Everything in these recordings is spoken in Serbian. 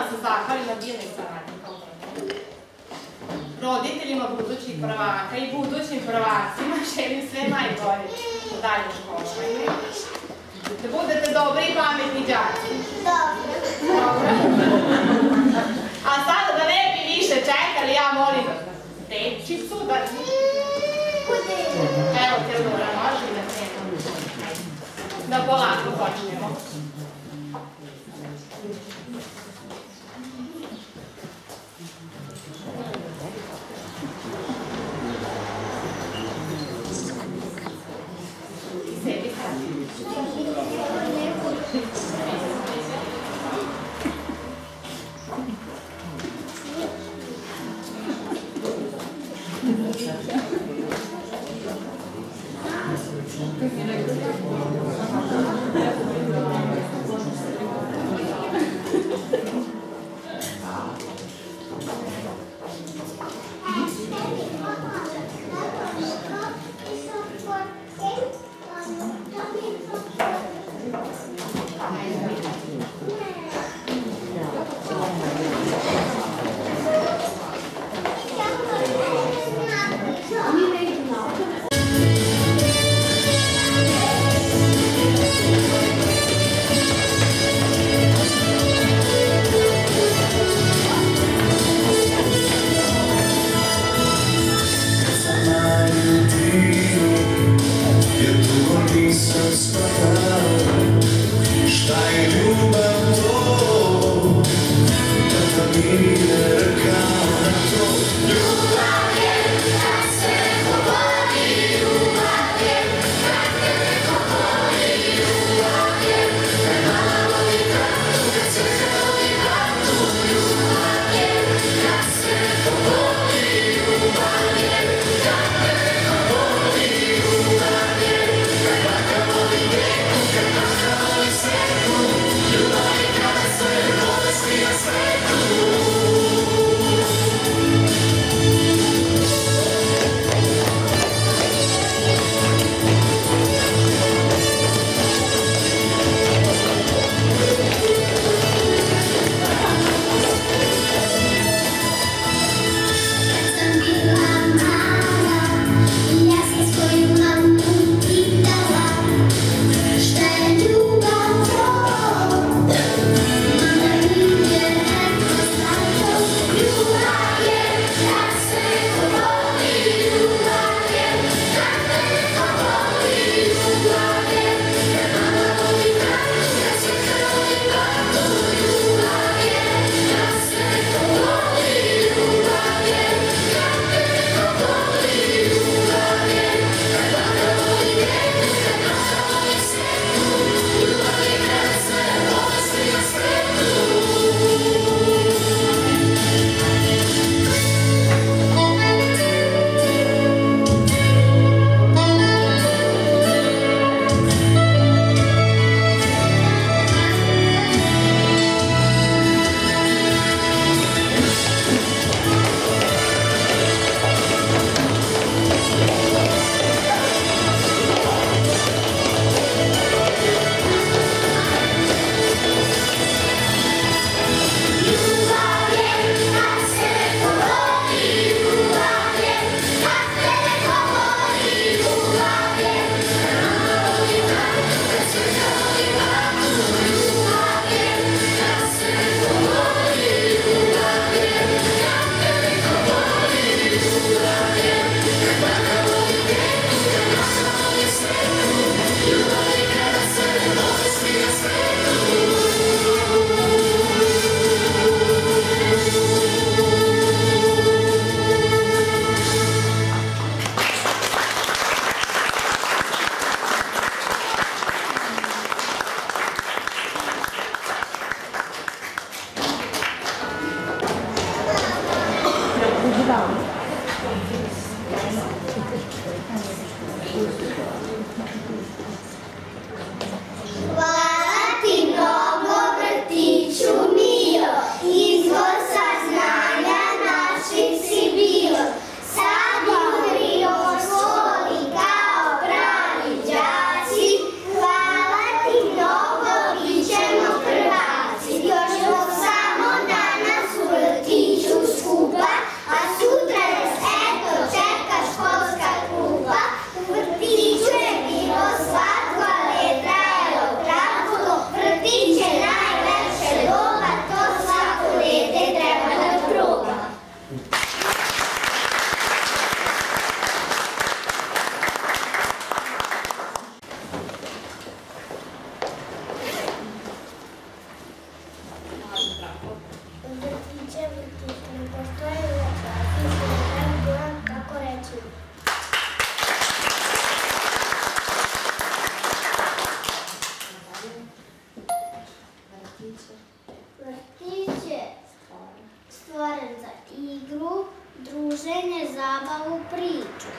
se zahvalim na divnoj saradnji roditeljima budućih prvaka i budućim prvacima. Želim sve najbolje u daljem školovanju. Da budete dobri i pametni đaci. Dobro. A sada da ne bi više čekali, ja molim dečicu da... Evo Teodora, može da krenemo. Da polako počnemo. zabavu, priču.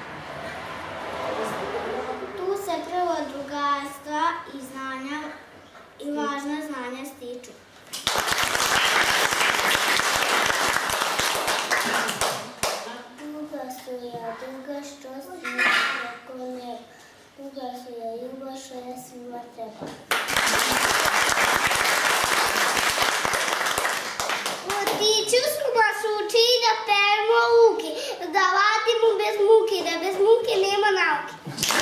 Tu se prvo drugarstva i znanja i važna znanja stiču. Duga su ja duga što svima preko neba. Duga su ja ljubav što je svima treba. Vrtiću su nas uči da pevamo luki, da vadimo bez muke, da bez muke nema nauke.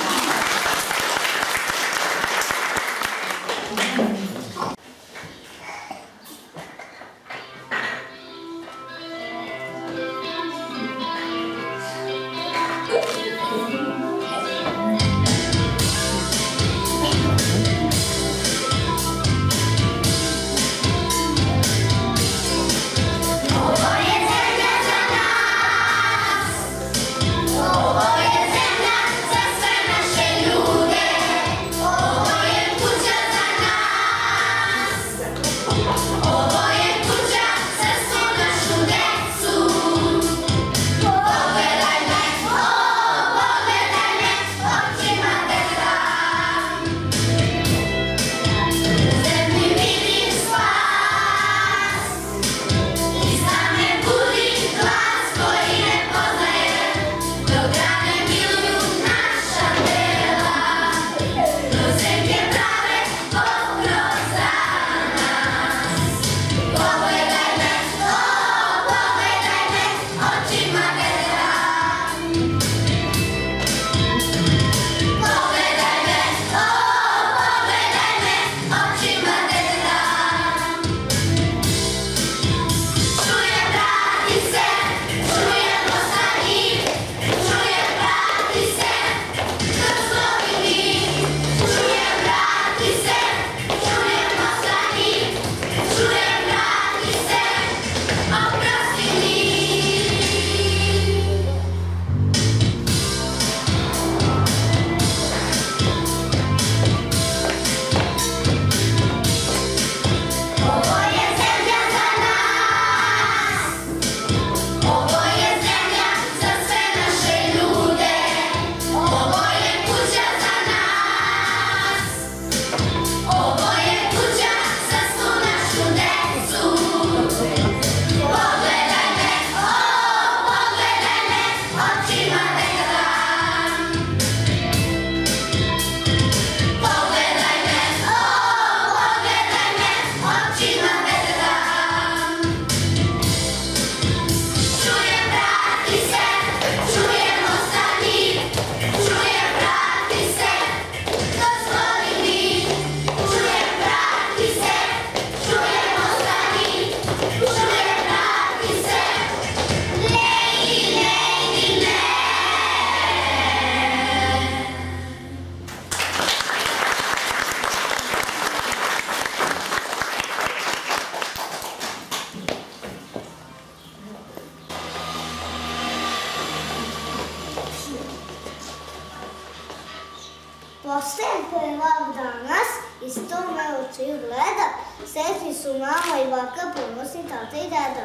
Postajem pevav danas, iz to me očiju gleda, sretni su mama i baka, ponosni tata i deda.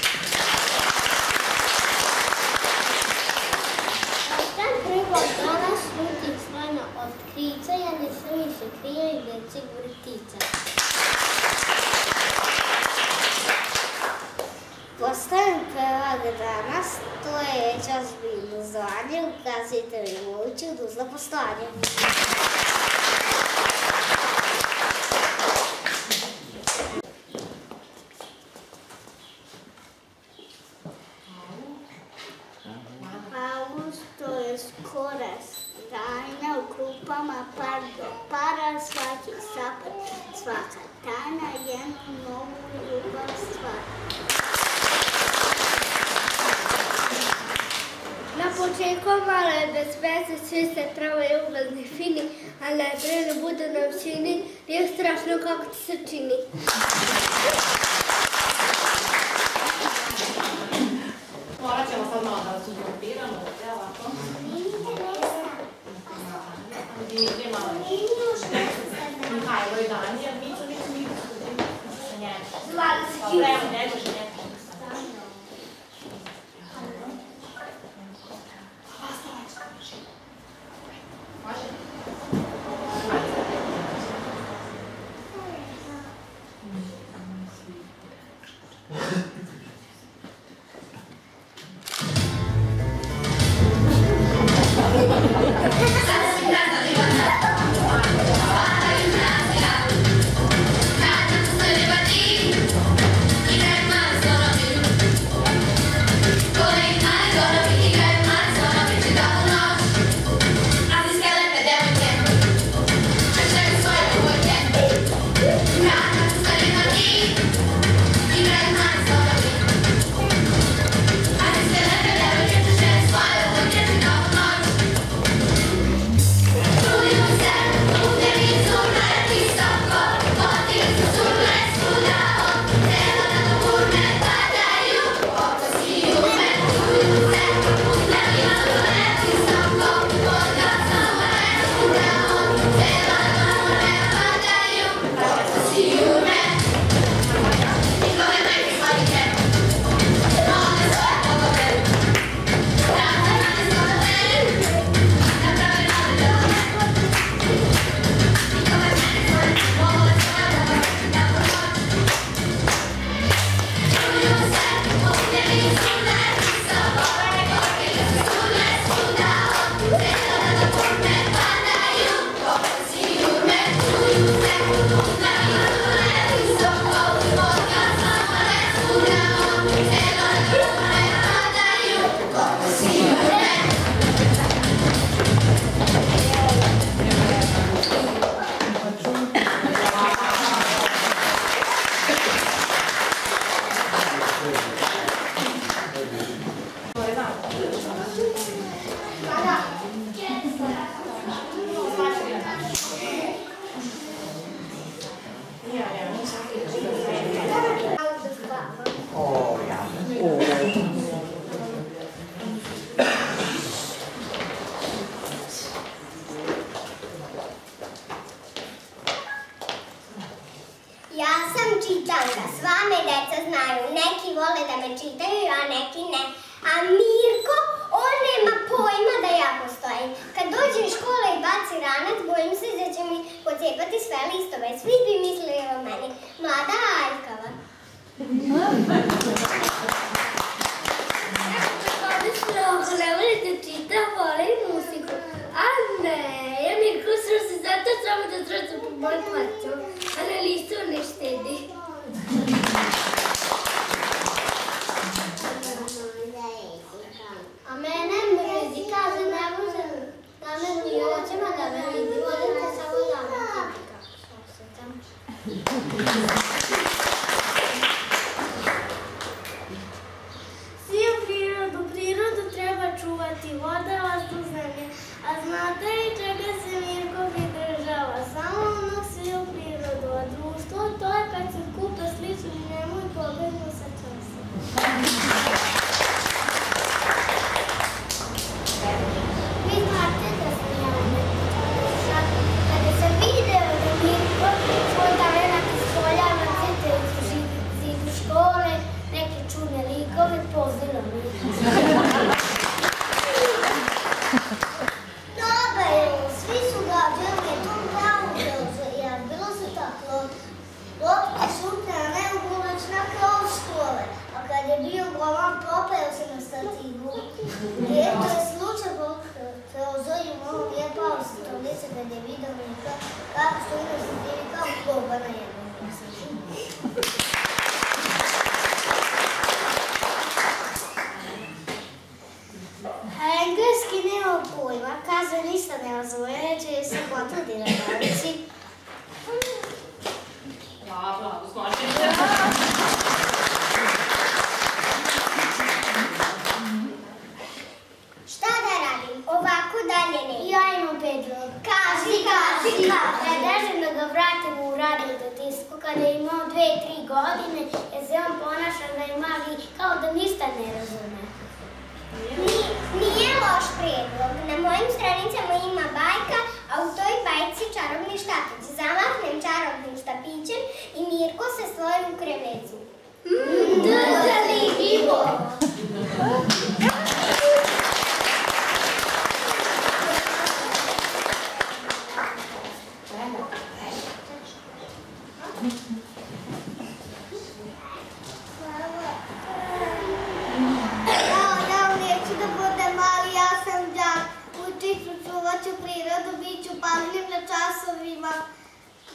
Postajem pevav danas, nutim strana otkrića, ja nisam više krija i dječjeg vrtića. Postajem pevav danas, to je već ozbiljno zvanje, ukazujte mi moju čudu za postojanje. To je skores, tajna u krupama para svaki sapad, svaka tajna jednu novu ljubav stvar. Na početku male bez veze, svi se trebaju ugledni fini, ali ne brinu bude na všini, nije strašno kako ti se čini. Morat ćemo sad malo da su grupiramo, da ovako. Dimitrije malo još. Mihajlo i Danija, Mico. Sa njega. Zvali se Evo, ne može. čitanka. Sva me deca znaju. Neki vole da me čitaju, a neki ne. A Mirko, on nema pojma da ja postojim. Kad dođe iz škole i baci ranac, bojim se da će mi pocijepati sve listove. Svi bi mislili o meni. Mlada aljkava. Ako ne volite čita, volim muziku. A ne, ja Mirko srusi zato samo da trocam po moj placu. A na listu ne štedi. A mene mrzi, kaže ne može da me mi očima da me vidi. Volim te samo da me vidi kako se osjećam. Svi u prirodu treba čuvati, voda, vazduh, zemlje. A znate li čega se Mirko pridržava? Samo onog svi u prirodu, a društvo to je kad se kupe slični njemu i pobegnu sa časa. Vi znate da sam ja sad, kada sam video da Mirko svoj talent ispoljava cete u zidu škole, neke čudne likove, pozdrav mi. Dobar je, svi su gađali tom pravu krozu, jer bilo se tako. Lopte šutne, a ne ugulač na krov škole, a kad je bio golman, popeo se na stativu. Eto je slučaj Prozorju malo je pao sa stolice kad je vidio Mirka kako stoji na stativi kao koba na jednom mjesecu. Engleski nema pojma, kaže ništa ne razumije, reče se potrudi na davici. Bravo, uskočite. Šta da radim? Ovako dalje ne. Ja imam predlog. Kaži. Predlažem da ga vratim u radiodotisku kada je imao 2-3 godine, jer se on ponaša na imali kao da ništa ne razume. Nije loš predlog. Na mojim stranicama ima bajka, a u toj bajci čarobni štapić. Zamahnem čarobnim štapićem i Mirko se sloji u krevetu. Zanimljivo! Hvala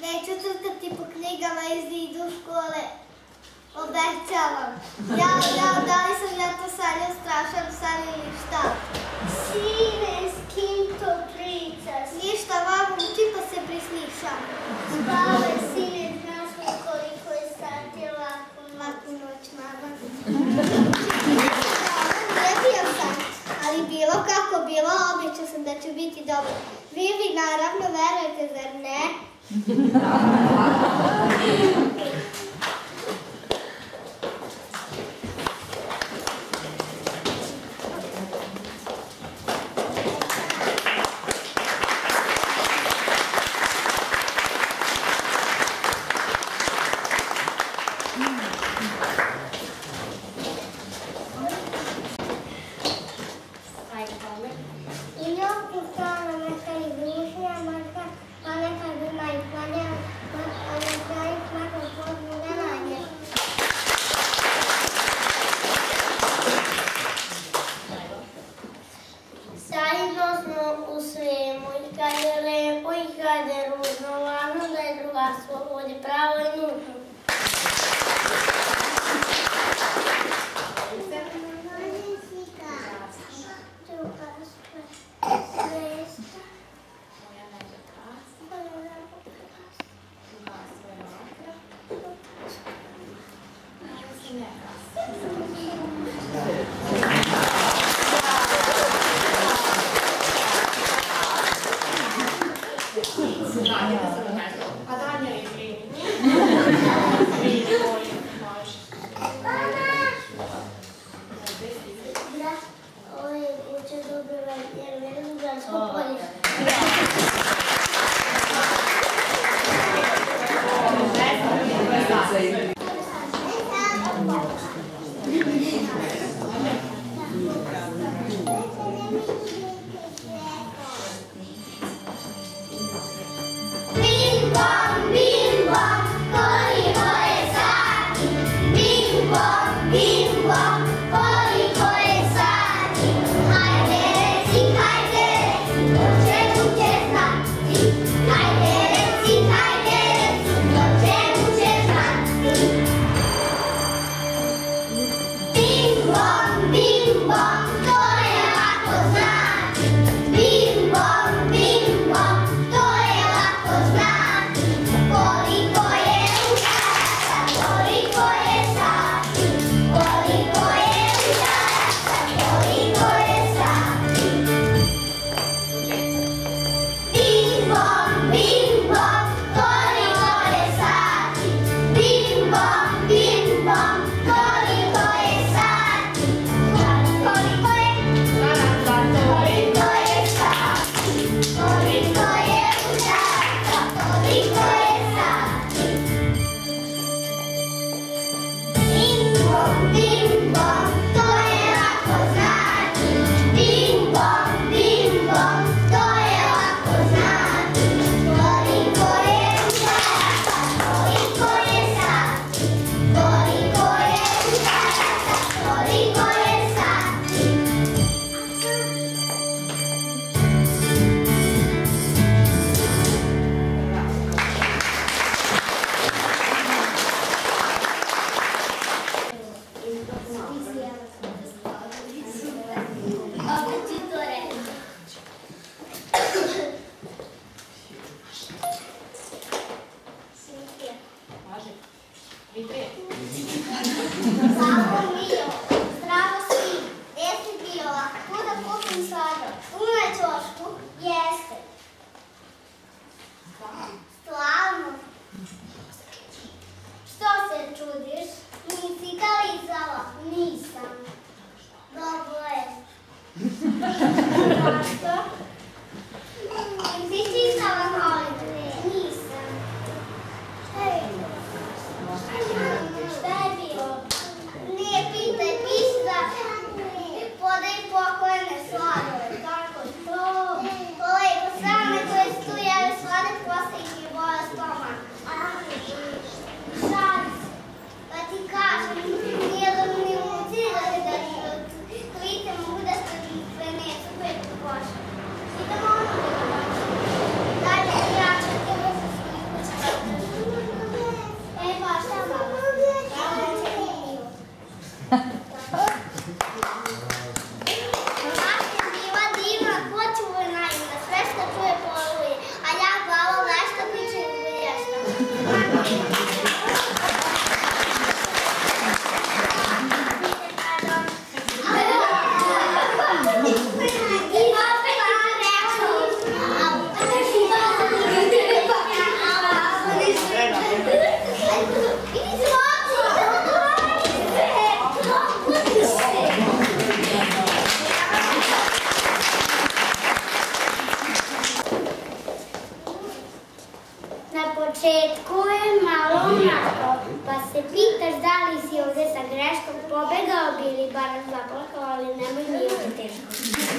Neću crtati po knjigama iz zidu škole. Obećavam. Da li sam ja to sanjao strašan san ili šta? Sine, s kim to pričaš? Ništa, mamo, uči pa se prisnišam. Spale, sine, znaš li koliko je sati laku noć, mama? Ne bio sam, ali bilo kako bilo, obećao sam da ću biti dobro. Vi naravno verujete, zar ne? Nije greškom pobegao bi ili barem zaplakao, ali nemoj mi je teško.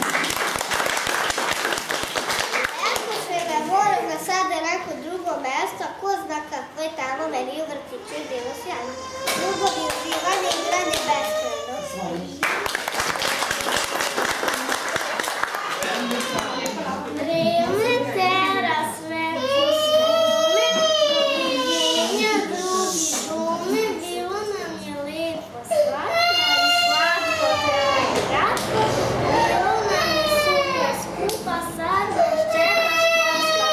Ako se ne moram na sada neko drugo mesto, ko zna kakve tamo meni u vrtiću je bilo sjajno. Ljubav i uživanje i igranje beskrajno. Vreme tera sve po svome, viđenja drugi šume, bilo nam je lepo slatko i slatko traje kratko, bilo nam je super skupa, sad nas čeka školska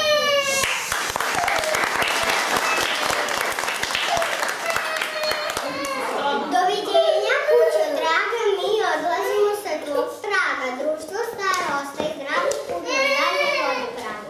kuća. Doviđenja kućo draga, mi odlazimo sa tvog praga, društvo staro ostaje zdravo, put nam dalje vodi pravo.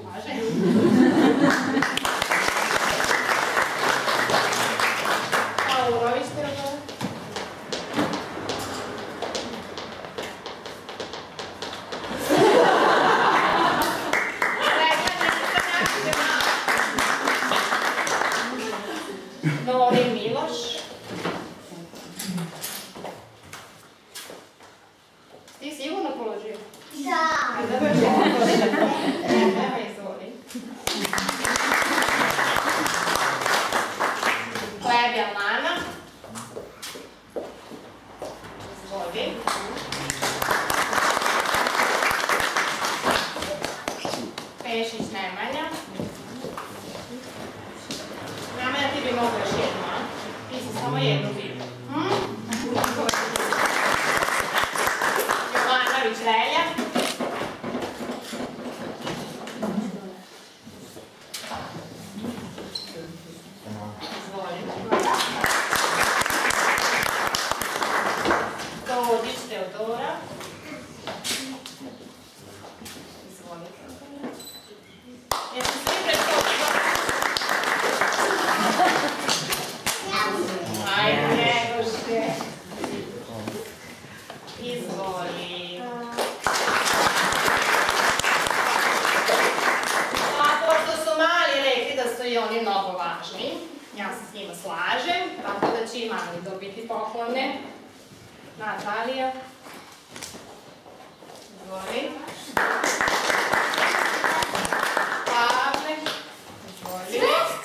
Može. Malo urovište razove. Novi Miloš. Ti sigurno položio? Da. Da bi još jedno položio. Evo izvoli. Klebja Lana. Izvoli. Pešić Nemanja. Nemanja, ti bi mogla još jednu, a? Ti si samo jednu vidio. Jovanović Relja. Izvoli. Todić Teodora. Izvoli. Jesu svi pred tobom? Ajde, Negoše. Izvoli. A pošto su mali rekli da su i oni mnogo važni, ja se s njima slažem, tako da će i mali dobiti poklone. Natalija. Izvoli. Pavle. Izvoli.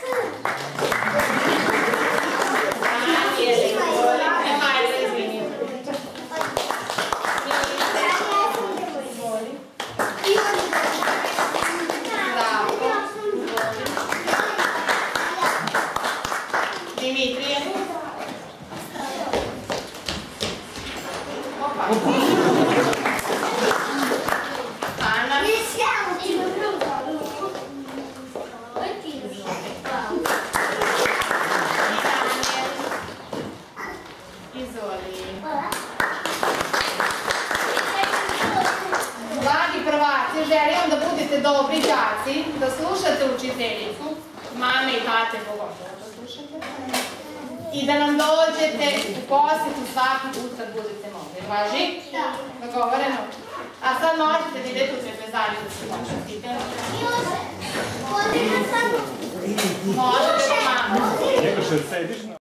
Dimitrije. Opa. Ana. Izvoli. Mladi prvaci, želim da budete dobri đaci, da slušate učiteljicu, mame i tate pogotovo da slušate, i da nam dođete u posetu svaki put kad budete mogli. Važi? Da. Dogovoreno? A sad možete da idete u trepezariju da se počastite. Možete da mama.